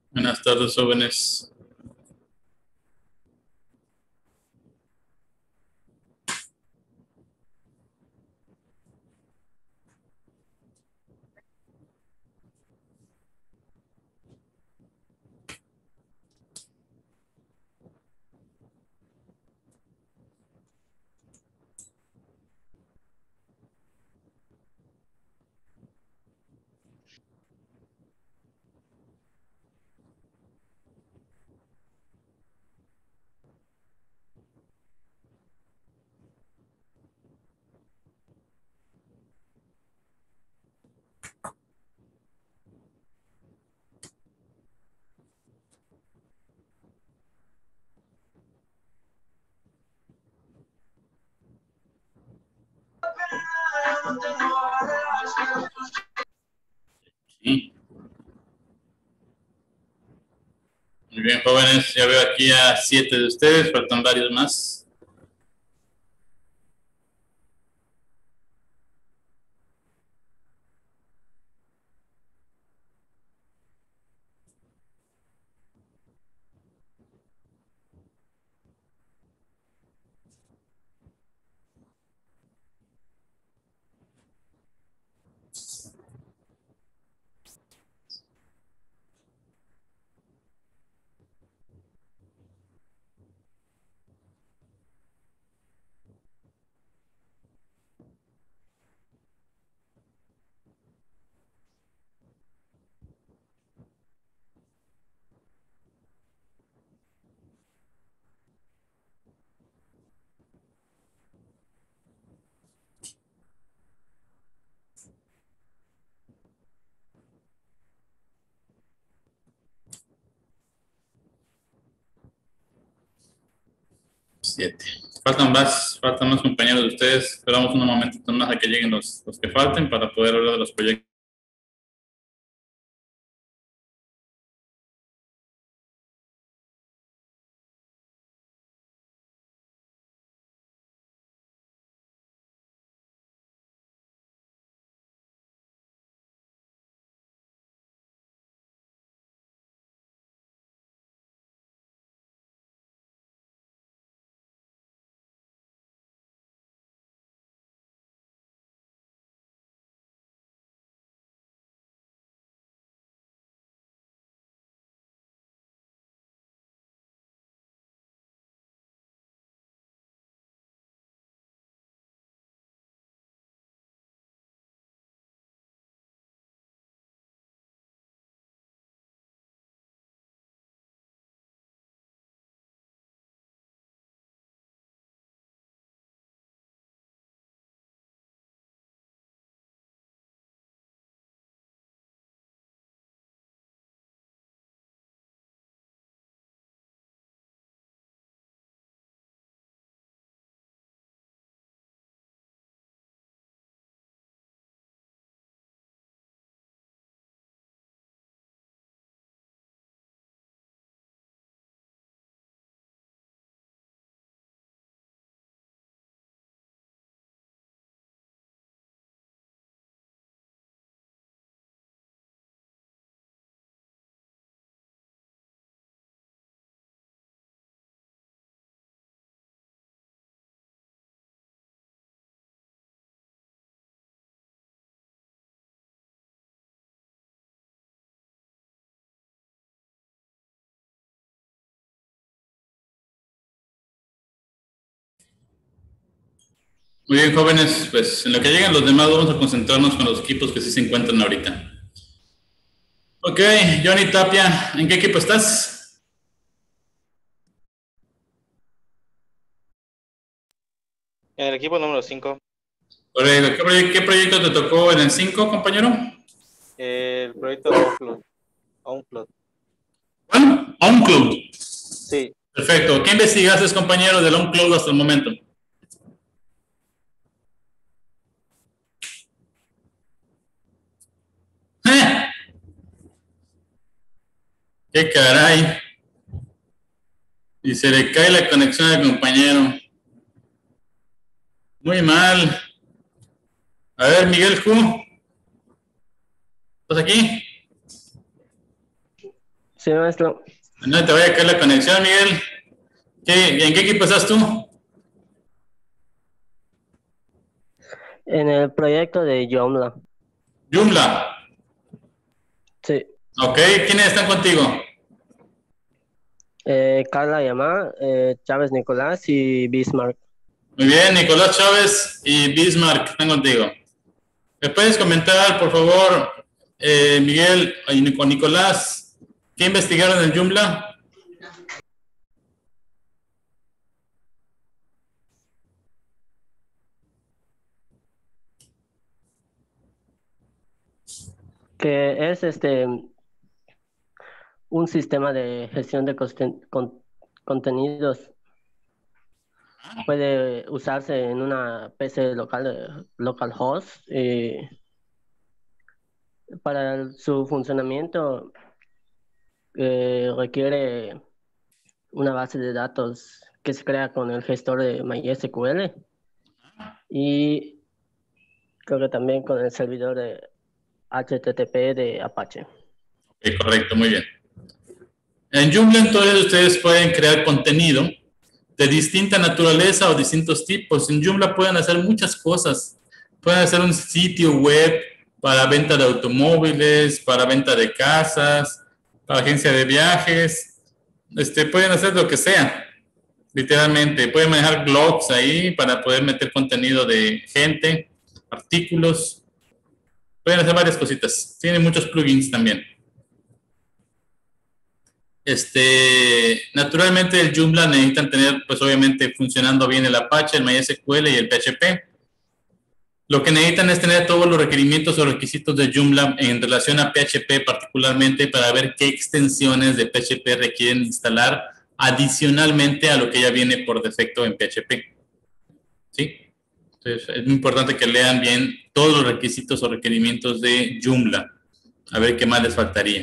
Buenas tardes, jóvenes. Sí. Muy bien, jóvenes. Ya veo aquí a 7 de ustedes, faltan varios más. Siete. Faltan más compañeros de ustedes. Esperamos un momentito más a que lleguen los que falten para poder hablar de los proyectos. Muy bien, jóvenes. Pues en lo que lleguen los demás vamos a concentrarnos con los equipos que sí se encuentran ahorita. Ok, Johnny Tapia, ¿en qué equipo estás? En el equipo número 5, Correcto. ¿Qué proyecto te tocó en el 5, compañero? el proyecto de OwnCloud. Bueno, OnCloud. Sí, Perfecto. ¿Qué investigaste, compañero, del OnCloud hasta el momento? ¡Eh! ¡Qué caray! Y se le cae la conexión al compañero. Muy mal. A ver, Miguel Q, ¿estás aquí? Sí, maestro. No te vaya a caer la conexión, Miguel. ¿En qué equipo estás tú? En el proyecto de Joomla. Joomla. Sí. Ok, ¿quiénes están contigo? Carla Yamá, Chávez Nicolás y Bismarck. Muy bien, Nicolás Chávez y Bismarck están contigo. ¿Me puedes comentar, por favor, Miguel y Nicolás, qué investigaron en Joomla? Que es un sistema de gestión de contenidos. Puede usarse en una PC local, localhost. Para su funcionamiento requiere una base de datos que se crea con el gestor de MySQL y creo que también con el servidor de HTTP de Apache. Ok, correcto, muy bien. En Joomla entonces ustedes pueden crear contenido de distinta naturaleza o distintos tipos. En Joomla pueden hacer muchas cosas. Pueden hacer un sitio web para venta de automóviles, para venta de casas, para agencia de viajes. Pueden hacer lo que sea, literalmente. Pueden manejar blogs ahí para poder meter contenido de gente, artículos. Pueden hacer varias cositas. Tienen muchos plugins también. Naturalmente el Joomla necesitan tener, pues obviamente, funcionando bien el Apache, el MySQL y el PHP. Lo que necesitan es tener todos los requerimientos o requisitos de Joomla en relación a PHP particularmente para ver qué extensiones de PHP requieren instalar adicionalmente a lo que ya viene por defecto en PHP. ¿Sí? Entonces es muy importante que lean bien todos los requisitos o requerimientos de Joomla. A ver qué más les faltaría.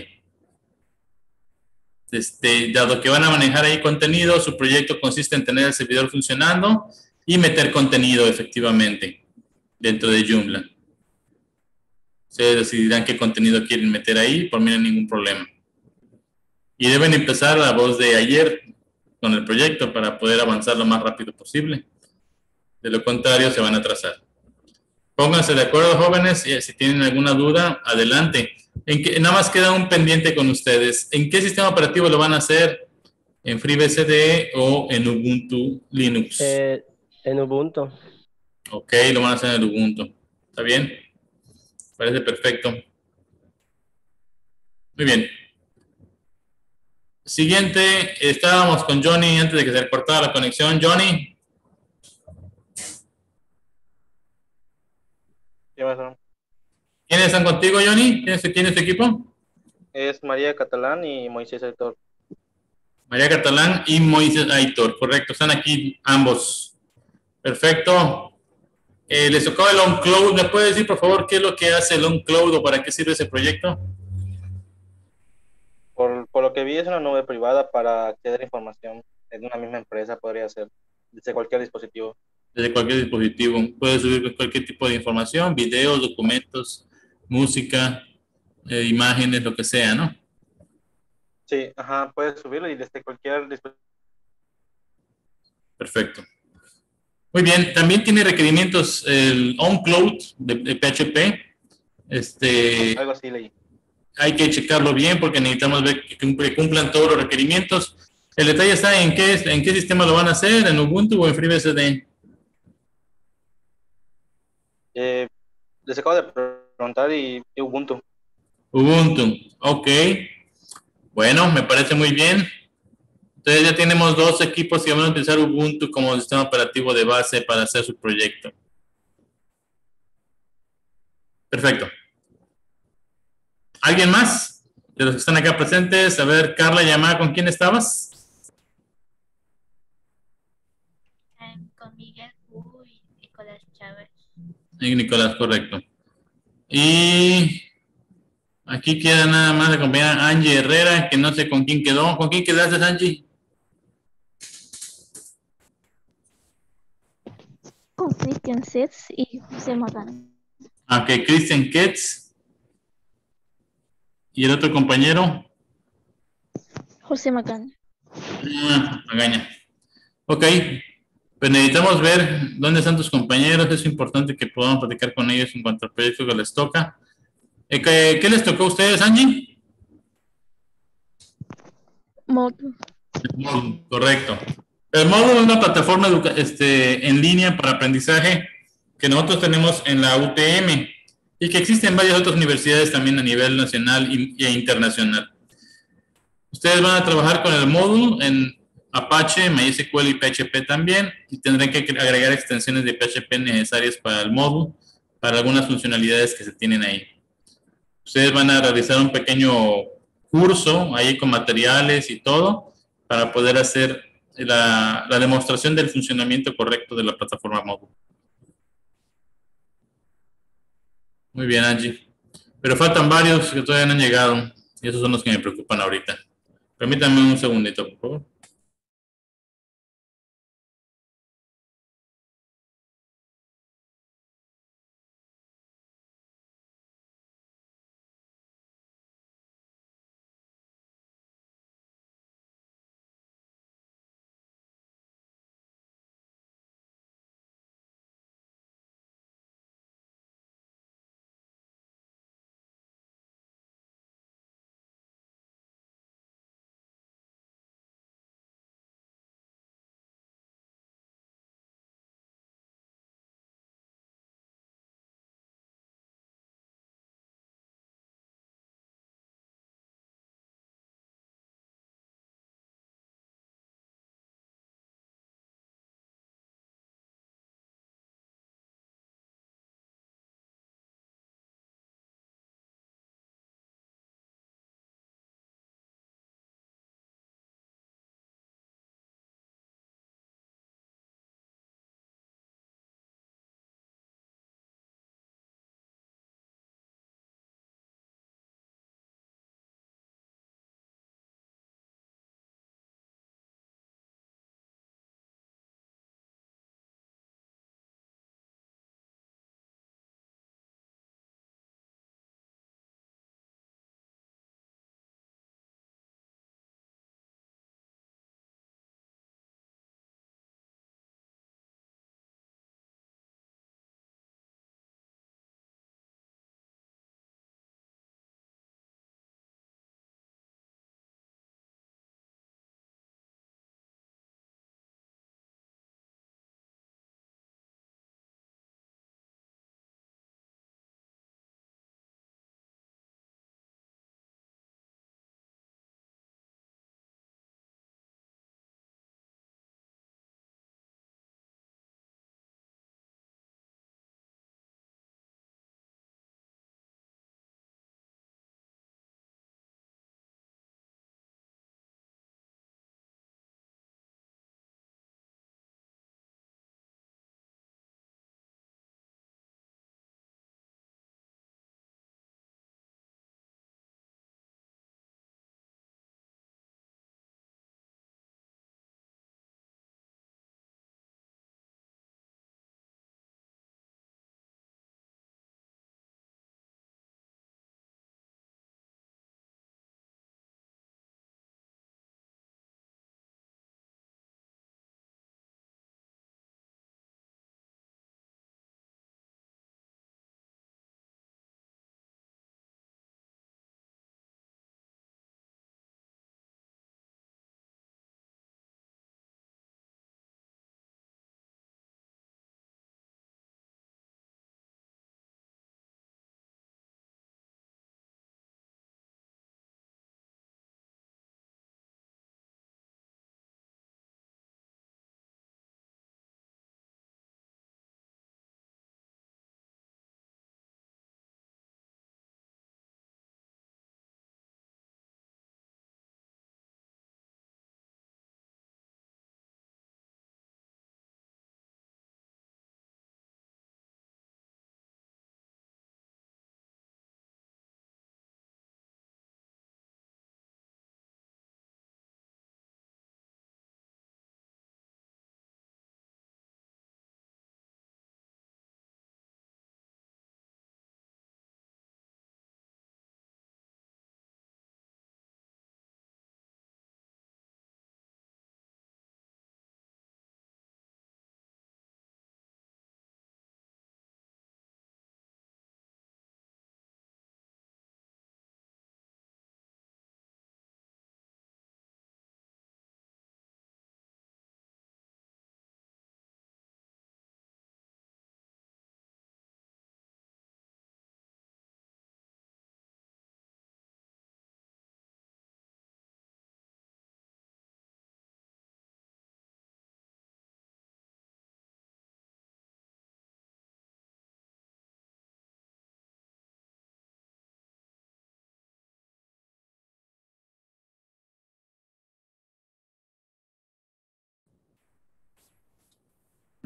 Dado que van a manejar ahí contenido, su proyecto consiste en tener el servidor funcionando y meter contenido efectivamente dentro de Joomla. Ustedes decidirán qué contenido quieren meter ahí, por mí no hay ningún problema. Y deben empezar a voz de ayer con el proyecto para poder avanzar lo más rápido posible. De lo contrario, se van a atrasar. Pónganse de acuerdo, jóvenes, y si tienen alguna duda, adelante. Nada más queda un pendiente con ustedes. ¿En qué sistema operativo lo van a hacer? ¿En FreeBSD o en Ubuntu Linux? En Ubuntu. Ok, lo van a hacer en el Ubuntu. ¿Está bien? Parece perfecto. Muy bien. Siguiente, estábamos con Johnny antes de que se cortara la conexión. Johnny. ¿Quiénes están contigo, Johnny? ¿Quién es tu equipo? Es María Catalán y Moisés Aitor. María Catalán y Moisés Aitor, correcto. Están aquí ambos. Perfecto. Les tocó el OnCloud. ¿Me puede decir, por favor, qué es lo que hace el OnCloud o para qué sirve ese proyecto? Por lo que vi, es una nube privada para acceder a información en una misma empresa, podría ser, desde cualquier dispositivo. Desde cualquier dispositivo. Puede subir cualquier tipo de información, videos, documentos, música, imágenes, lo que sea, ¿no? Sí, ajá, puedes subirlo y desde cualquier dispositivo. Perfecto. Muy bien, también tiene requerimientos el OnCloud de PHP. Algo así leí. Hay que checarlo bien porque necesitamos ver que cumplan todos los requerimientos. El detalle está en qué sistema lo van a hacer, en Ubuntu o en FreeBSD. Les acabo de preguntar y Ubuntu. Ubuntu, ok. Bueno, me parece muy bien. Entonces ya tenemos dos equipos que van a utilizar Ubuntu como sistema operativo de base para hacer su proyecto. Perfecto. ¿Alguien más de los que están acá presentes? A ver, Carla, llamada, ¿con quién estabas? Con Miguel y Nicolás Chávez. Y Nicolás, correcto. Y aquí queda nada más la compañera Angie Herrera, que no sé con quién quedó. ¿Con quién quedaste, Angie? Con Christian Sets y José Magán. Ok, Christian Ketz. ¿Y el otro compañero? José Magaña. Magaña. Ok, pues necesitamos ver dónde están tus compañeros. Es importante que podamos platicar con ellos en cuanto al proyecto que les toca. ¿Qué les tocó a ustedes, Angie? Módulo. El módulo, correcto. El módulo es una plataforma en línea para aprendizaje que nosotros tenemos en la UTM y que existe en varias otras universidades también a nivel nacional e internacional. Ustedes van a trabajar con el módulo en Apache, MySQL y PHP también, y tendrán que agregar extensiones de PHP necesarias para el módulo, para algunas funcionalidades que se tienen ahí. Ustedes van a realizar un pequeño curso ahí con materiales y todo para poder hacer la demostración del funcionamiento correcto de la plataforma móvil. Muy bien, Angie. Pero faltan varios que todavía no han llegado y esos son los que me preocupan ahorita. Permítanme un segundito, por favor.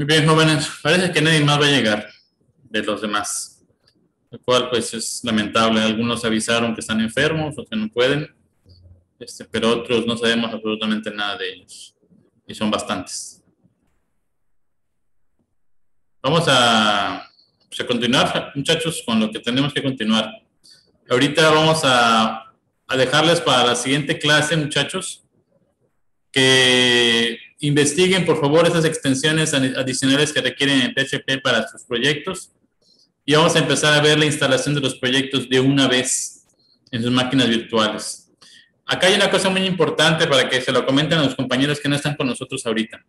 Muy bien, jóvenes. Parece que nadie más va a llegar de los demás. Lo cual, pues, es lamentable. Algunos avisaron que están enfermos o que no pueden. Pero otros no sabemos absolutamente nada de ellos. Y son bastantes. Vamos pues, a continuar, muchachos, con lo que tenemos que continuar. Ahorita vamos a dejarles para la siguiente clase, muchachos, que investiguen, por favor, esas extensiones adicionales que requieren en PHP para sus proyectos. Y vamos a empezar a ver la instalación de los proyectos de una vez en sus máquinas virtuales. Acá hay una cosa muy importante para que se lo comenten a los compañeros que no están con nosotros ahorita.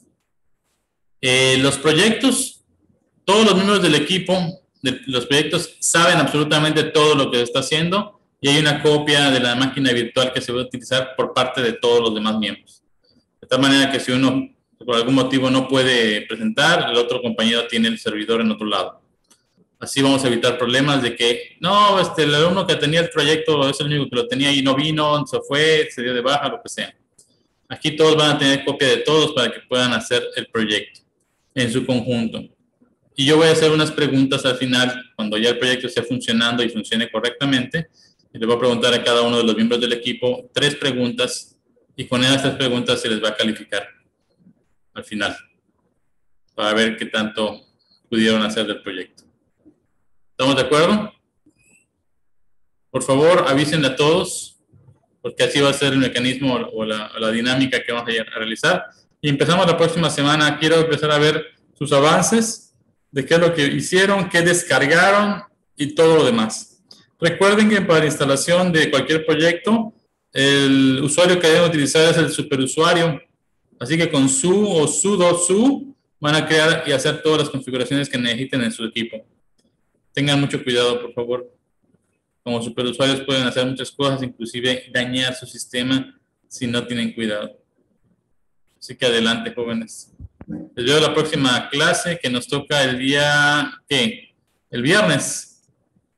Los proyectos, todos los miembros del equipo de los proyectos saben absolutamente todo lo que se está haciendo y hay una copia de la máquina virtual que se va a utilizar por parte de todos los demás miembros. De tal manera que si uno por algún motivo no puede presentar, el otro compañero tiene el servidor en otro lado. Así vamos a evitar problemas de que, no, el alumno que tenía el proyecto es el único que lo tenía y no vino, se fue, se dio de baja, lo que sea. Aquí todos van a tener copia de todos para que puedan hacer el proyecto en su conjunto. Y yo voy a hacer unas preguntas al final, cuando ya el proyecto esté funcionando y funcione correctamente. Y le voy a preguntar a cada uno de los miembros del equipo 3 preguntas y con esas 3 preguntas se les va a calificar al final para ver qué tanto pudieron hacer del proyecto. ¿Estamos de acuerdo? Por favor, avísenle a todos, porque así va a ser el mecanismo o la dinámica que vamos a realizar. Y empezamos la próxima semana. Quiero empezar a ver sus avances, de qué es lo que hicieron, qué descargaron y todo lo demás. Recuerden que para la instalación de cualquier proyecto, el usuario que deben utilizar es el superusuario. Así que con su o sudo su van a crear y hacer todas las configuraciones que necesiten en su equipo. Tengan mucho cuidado, por favor. Como superusuarios pueden hacer muchas cosas, inclusive dañar su sistema si no tienen cuidado. Así que adelante, jóvenes. Les veo la próxima clase que nos toca el día, ¿qué? El viernes.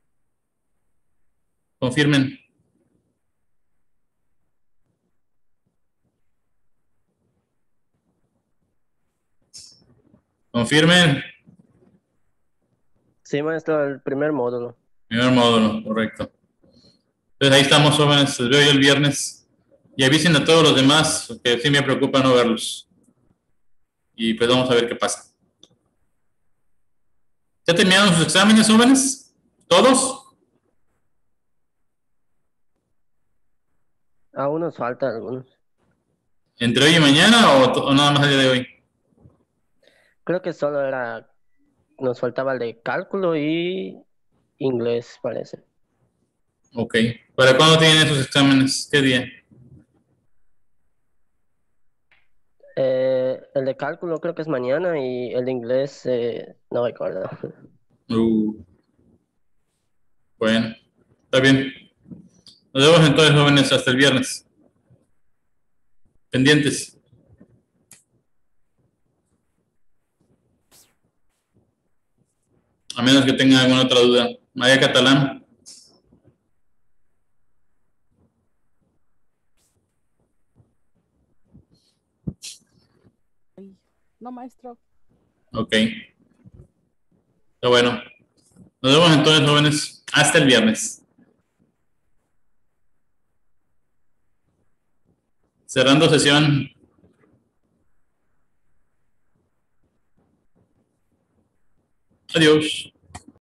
Confirmen. Confirmen. Sí, maestro, el primer módulo. Primer módulo, correcto. Entonces ahí estamos, jóvenes. Les veo yo el viernes. Y avisen a todos los demás, que sí me preocupa no verlos. Y pues vamos a ver qué pasa. ¿Ya terminaron sus exámenes, jóvenes? ¿Todos? Aún nos faltan algunos. ¿Entre hoy y mañana o nada más el día de hoy? Creo que solo nos faltaba el de cálculo y inglés, parece. Ok. ¿Para cuándo tienen esos exámenes? ¿Qué día? El de cálculo creo que es mañana y el de inglés no recuerdo. Bueno, está bien. Nos vemos entonces, jóvenes, hasta el viernes. Pendientes. A menos que tengan alguna otra duda. María Catalán. No, maestro. Ok. Está bueno. Nos vemos entonces, jóvenes, hasta el viernes. Cerrando sesión. Adiós.